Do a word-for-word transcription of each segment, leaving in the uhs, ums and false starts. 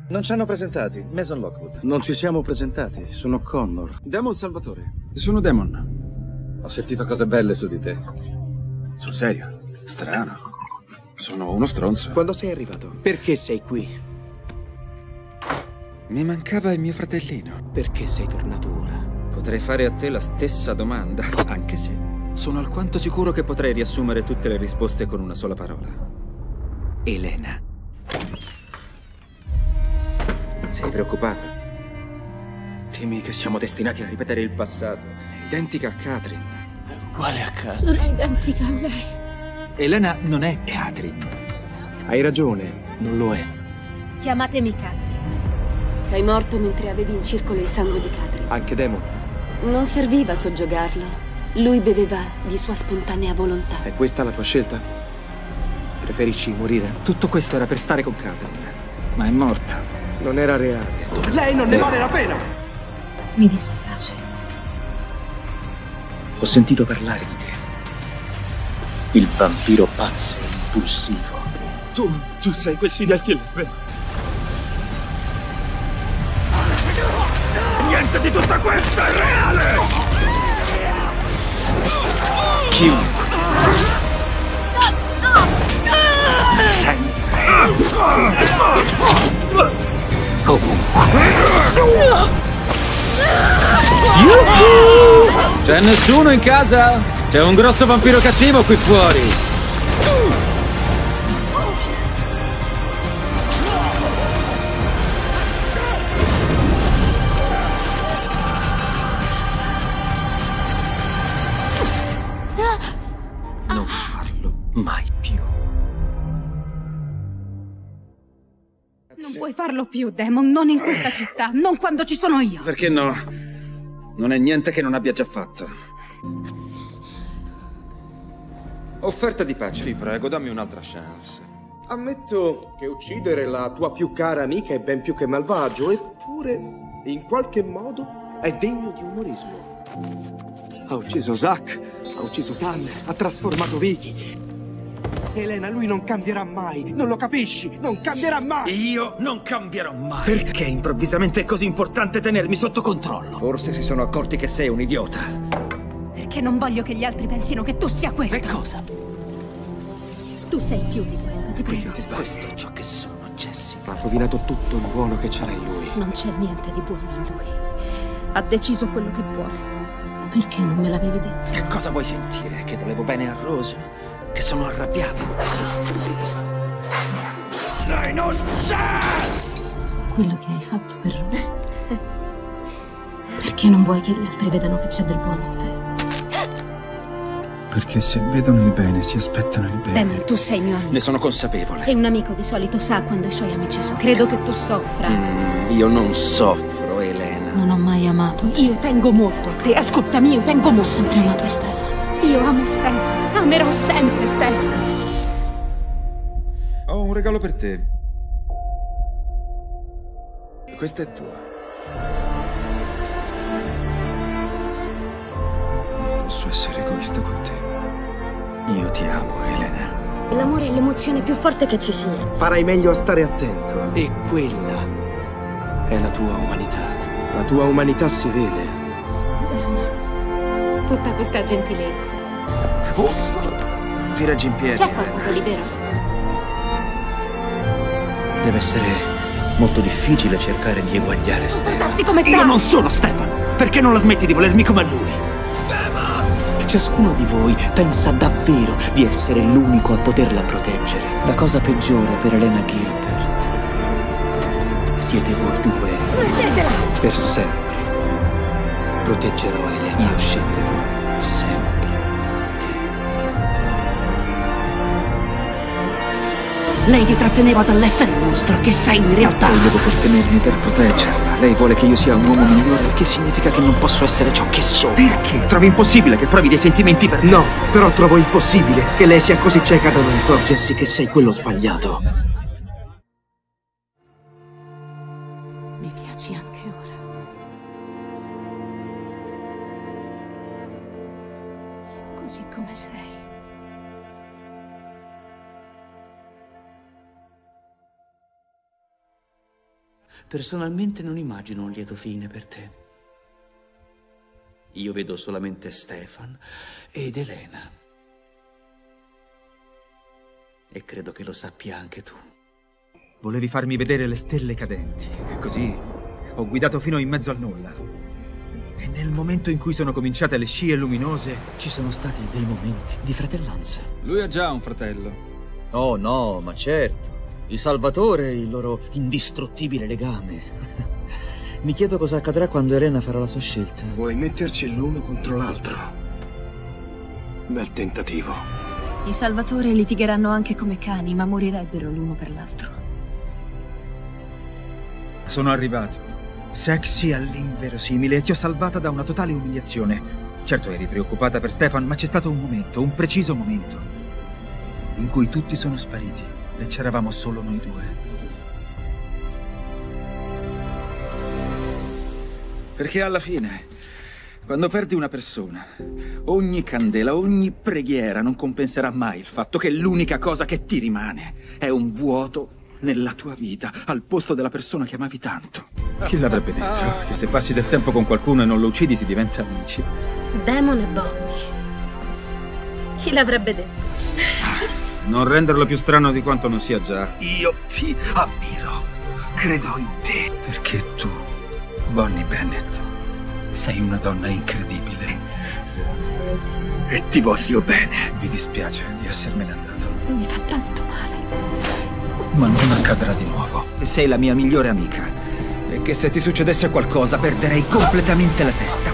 Non ci hanno presentati. Mason Lockwood. Non ci siamo presentati. Sono Connor. Demon Salvatore. Sono Demon. Ho sentito cose belle su di te. Sul serio? Strano. Sono uno stronzo. Quando sei arrivato? Perché sei qui? Mi mancava il mio fratellino. Perché sei tornato ora? Potrei fare a te la stessa domanda, anche se sono alquanto sicuro che potrei riassumere tutte le risposte con una sola parola. Elena. Sei preoccupata? Temi che siamo destinati a ripetere il passato. È identica a Catherine. Uguale a Catherine. Sono identica a lei. Elena non è Catherine. Hai ragione, non lo è. Chiamatemi Catherine. Sei morto mentre avevi in circolo il sangue di Catherine. Anche Demon. Non serviva soggiogarlo. Lui beveva di sua spontanea volontà. È questa la tua scelta? Preferisci morire? Tutto questo era per stare con Catherine, ma è morta. Non era reale. Lei non ne vale la pena! Mi dispiace. Ho sentito parlare di te. Il vampiro pazzo e impulsivo. Tu, tu sei quel serial killer, vero? Niente di tutto questo è reale! Chiunque. Sempre. Ovunque. C'è nessuno in casa? C'è un grosso vampiro cattivo qui fuori. Non farlo mai più. Non puoi farlo più, Demon, non in questa città, non quando ci sono io. Perché no? Non è niente che non abbia già fatto. Offerta di pace. Ti prego, dammi un'altra chance. Ammetto che uccidere la tua più cara amica è ben più che malvagio, eppure, in qualche modo, è degno di umorismo. Ha ucciso Zack, ha ucciso Tanner, ha trasformato Vicky. Elena, lui non cambierà mai, non lo capisci? Non cambierà mai! Io non cambierò mai. Perché improvvisamente è così importante tenermi sotto controllo? Forse si sono accorti che sei un idiota. Perché non voglio che gli altri pensino che tu sia questo. E cosa? Tu sei più di questo, ti prego. Questo è ciò che sono, Jessica. Ha rovinato tutto il buono che c'era in lui. Non c'è niente di buono in lui. Ha deciso quello che vuole. Perché non me l'avevi detto? Che cosa vuoi sentire? Che volevo bene a Rose? Che sono arrabbiato? Lei non c'è! Quello che hai fatto per Rose. Perché non vuoi che gli altri vedano che c'è del buono in te? Perché se vedono il bene si aspettano il bene. Demon, tu sei mio amico. Ne sono consapevole. E un amico di solito sa quando i suoi amici sono. Credo che tu soffra. Mm, io non soffro, Elena. Non ho mai amato te. Io tengo molto a te. Ascoltami, io tengo molto. Ho sempre amato Stefano. Io amo Stefano. Amerò sempre Stefano. Ho un regalo per te. Questa è tua. Non posso essere egoista con te. Io ti amo, Elena. L'amore è l'emozione più forte che ci sia. Farai meglio a stare attento. E quella è la tua umanità. La tua umanità si vede. Demon, tutta questa gentilezza. Oh, non ti reggi in piedi. C'è qualcosa di vero? Deve essere molto difficile cercare di eguagliare Stefano. Tassi come te. Io non sono Stefano. Perché non la smetti di volermi come a lui? Ciascuno di voi pensa davvero di essere l'unico a poterla proteggere. La cosa peggiore per Elena Gilbert siete voi due. Smettetela! Per sempre. Proteggerò Elena. Io sceglierò sempre te. Lei ti tratteneva dall'essere il mostro che sei in realtà. Io devo tenermi per proteggerla. Lei vuole che io sia un uomo migliore, il che significa che non posso essere ciò che sono. Perché? Trovi impossibile che provi dei sentimenti per me? No, però trovo impossibile che lei sia così cieca da non accorgersi che sei quello sbagliato. Mi piaci anche ora. Così come sei. Personalmente non immagino un lieto fine per te. Io vedo solamente Stefan ed Elena. E credo che lo sappia anche tu. Volevi farmi vedere le stelle cadenti. Così ho guidato fino in mezzo al nulla. E nel momento in cui sono cominciate le scie luminose... Ci sono stati dei momenti di fratellanza. Lui ha già un fratello. Oh no, ma certo. Il Salvatore e il loro indistruttibile legame. Mi chiedo cosa accadrà quando Elena farà la sua scelta. Vuoi metterci l'uno contro l'altro? Bel tentativo. I Salvatore litigheranno anche come cani, ma morirebbero l'uno per l'altro. Sono arrivato, sexy all'inverosimile, e ti ho salvata da una totale umiliazione. Certo eri preoccupata per Stefan, ma c'è stato un momento, un preciso momento, in cui tutti sono spariti e c'eravamo solo noi due. Perché alla fine, quando perdi una persona, ogni candela, ogni preghiera non compenserà mai il fatto che l'unica cosa che ti rimane è un vuoto nella tua vita, al posto della persona che amavi tanto. Chi l'avrebbe detto? Che se passi del tempo con qualcuno e non lo uccidi si diventa amici. Damon e Bonnie. Chi l'avrebbe detto? Non renderlo più strano di quanto non sia già. Io ti ammiro. Credo in te. Perché tu, Bonnie Bennett, sei una donna incredibile. E ti voglio bene. Mi dispiace di essermene andato. Mi fa tanto male. Ma non accadrà di nuovo. E sei la mia migliore amica. E che se ti succedesse qualcosa perderei completamente la testa.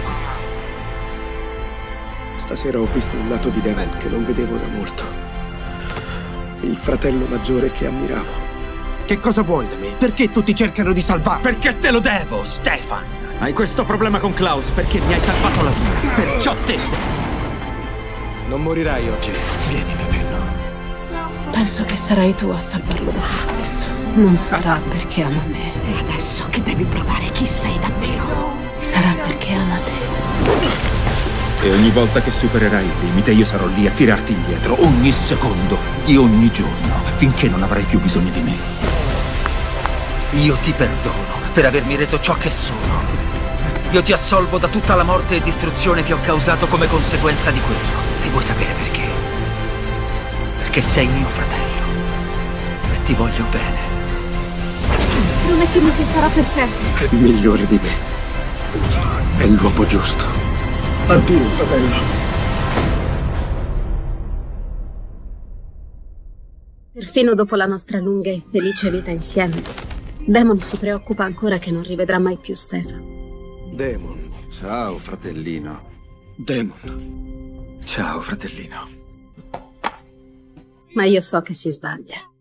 Stasera ho visto un lato di Damon che non vedevo da molto. Il fratello maggiore che ammiravo. Che cosa vuoi da me? Perché tutti cercano di salvarmi? Perché te lo devo, Stefan! Hai questo problema con Klaus perché mi hai salvato la vita. Perciò te. Non morirai oggi. Vieni, fratello. Penso che sarai tu a salvarlo da se stesso. Non sarà perché ama me. E adesso che devi provare chi sei davvero, Sarà perché ama te. E ogni volta che supererai il limite io sarò lì a tirarti indietro, ogni secondo di ogni giorno, finché non avrai più bisogno di me. Io ti perdono per avermi reso ciò che sono. Io ti assolvo da tutta la morte e distruzione che ho causato come conseguenza di quello. E vuoi sapere perché? Perché sei mio fratello e ti voglio bene. Promettimi che sarà per sempre. È migliore di me. È l'uomo giusto. Addio, fratello. Perfino dopo la nostra lunga e felice vita insieme, Damon si preoccupa ancora che non rivedrà mai più Stefan. Damon. Ciao, fratellino. Damon. Ciao, fratellino. Ma io so che si sbaglia.